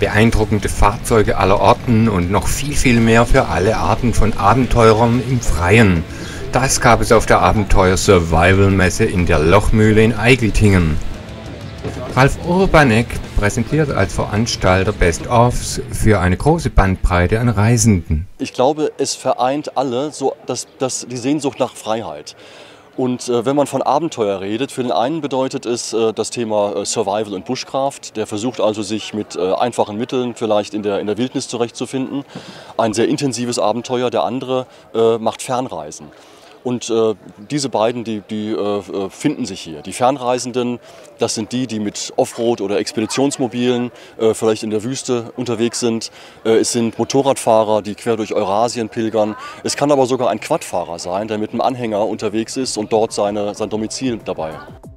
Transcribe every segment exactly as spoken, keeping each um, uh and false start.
beeindruckende Fahrzeuge aller Orten und noch viel, viel mehr für alle Arten von Abenteurern im Freien. Das gab es auf der Abenteuer-Survival-Messe in der Lochmühle in Eigeltingen. Ralf Urbanek präsentiert als Veranstalter Best-ofs für eine große Bandbreite an Reisenden. Ich glaube, es vereint alle so das, das, die Sehnsucht nach Freiheit. Und äh, wenn man von Abenteuer redet, für den einen bedeutet es äh, das Thema äh, Survival und Bushcraft. Der versucht also, sich mit äh, einfachen Mitteln vielleicht in der, in der Wildnis zurechtzufinden. Ein sehr intensives Abenteuer. Der andere äh, macht Fernreisen. Und äh, diese beiden, die, die äh, finden sich hier. Die Fernreisenden, das sind die, die mit Offroad- oder Expeditionsmobilen äh, vielleicht in der Wüste unterwegs sind. Äh, es sind Motorradfahrer, die quer durch Eurasien pilgern. Es kann aber sogar ein Quadfahrer sein, der mit einem Anhänger unterwegs ist und dort seine, sein Domizil dabei.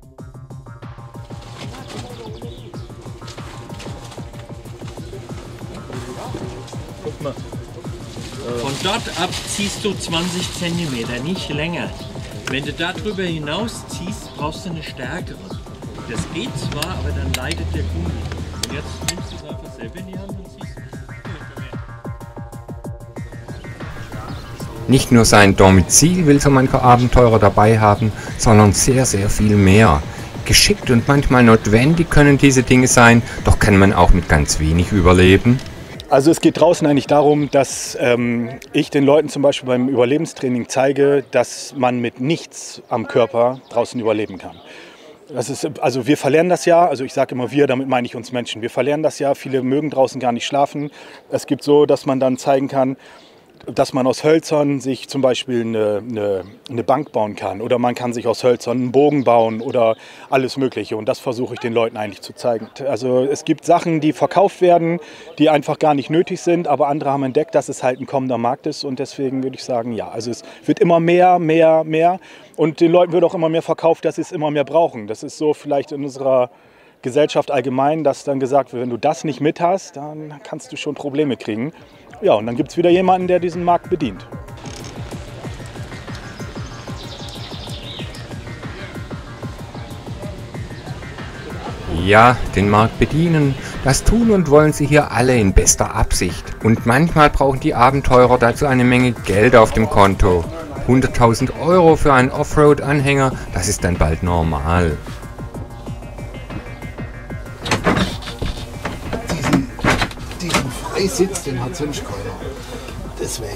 Guck mal. Von dort ab ziehst du zwanzig Zentimeter, nicht länger. Wenn du darüber hinaus ziehst, brauchst du eine stärkere. Das geht zwar, aber dann leidet der Kugel. Und jetzt nimmst du es einfach selber in die Hand und ziehst es. Nicht nur sein Domizil will so mancher Abenteurer dabei haben, sondern sehr, sehr viel mehr. Geschickt und manchmal notwendig können diese Dinge sein, doch kann man auch mit ganz wenig überleben. Also es geht draußen eigentlich darum, dass ähm, ich den Leuten zum Beispiel beim Überlebenstraining zeige, dass man mit nichts am Körper draußen überleben kann. Das ist, also wir verlernen das ja, also ich sage immer wir, damit meine ich uns Menschen. Wir verlernen das ja, viele mögen draußen gar nicht schlafen. Es gibt so, dass man dann zeigen kann, dass man aus Hölzern sich zum Beispiel eine, eine, eine Bank bauen kann oder man kann sich aus Hölzern einen Bogen bauen oder alles Mögliche, und das versuche ich den Leuten eigentlich zu zeigen. Also es gibt Sachen, die verkauft werden, die einfach gar nicht nötig sind, aber andere haben entdeckt, dass es halt ein kommender Markt ist, und deswegen würde ich sagen, ja, also es wird immer mehr, mehr, mehr, und den Leuten wird auch immer mehr verkauft, dass sie es immer mehr brauchen. Das ist so vielleicht in unserer Gesellschaft allgemein, dass dann gesagt wird, wenn du das nicht mit hast, dann kannst du schon Probleme kriegen. Ja, und dann gibt es wieder jemanden, der diesen Markt bedient. Ja, den Markt bedienen, das tun und wollen sie hier alle in bester Absicht. Und manchmal brauchen die Abenteurer dazu eine Menge Geld auf dem Konto. hunderttausend Euro für einen Offroad-Anhänger, das ist dann bald normal. Sitz, den hat sonst keiner. Deswegen.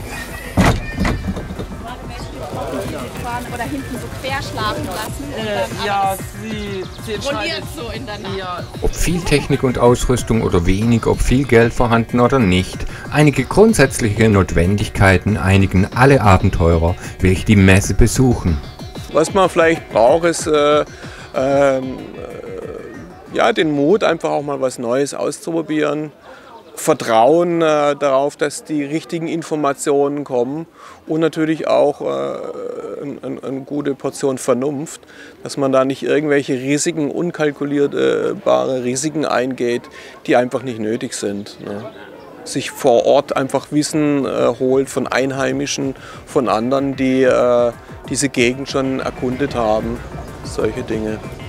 Oder hinten so quer schlafen lassen. Äh, ja, sie, sie rolliert so in der Nacht. Ja. Ob viel Technik und Ausrüstung oder wenig, ob viel Geld vorhanden oder nicht, einige grundsätzliche Notwendigkeiten einigen alle Abenteurer, welche die Messe besuchen. Was man vielleicht braucht, ist äh, ähm, äh, ja, den Mut, einfach auch mal was Neues auszuprobieren. Vertrauen äh, darauf, dass die richtigen Informationen kommen, und natürlich auch äh, eine ein gute Portion Vernunft, dass man da nicht irgendwelche Risiken, unkalkulierbare Risiken eingeht, die einfach nicht nötig sind. Ne? Sich vor Ort einfach Wissen äh, holt von Einheimischen, von anderen, die äh, diese Gegend schon erkundet haben, solche Dinge.